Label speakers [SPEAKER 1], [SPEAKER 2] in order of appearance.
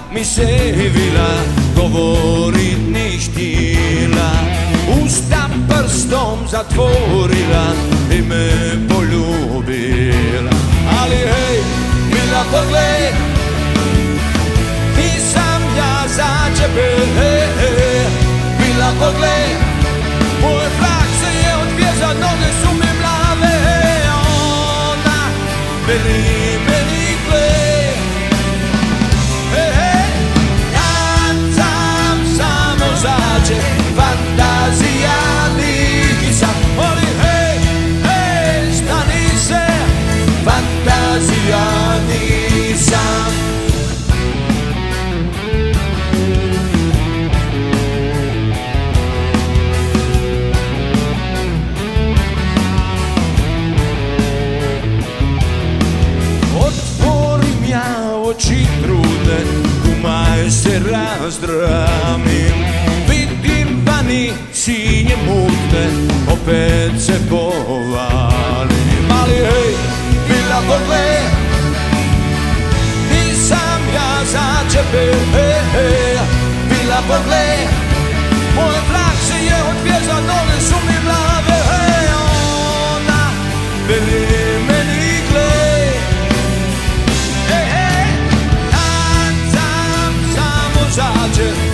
[SPEAKER 1] mi se vila, govorit ni htjela. Usta prstom zatvorila i me poljubila. Ali hej, mila pogled, nisam ja za tebe. Mila pogled, moj frak se je odvjeza, noge su mi mlave. Ona veli meni gled, tancam samo za tebe, fantazija nisam. Ali hej, hej, stani se, fantazija nisam. Otvorim ja oči trudne, umaj se razdramim. Vidim vani sinje mutne, opet se povalim. Ali hej, mila pogled, nisam ja za tebe. Mila pogled, moj frak se je odvjeza, noge su mi mlave. Ona veli meni gled, tancam samo za tebe.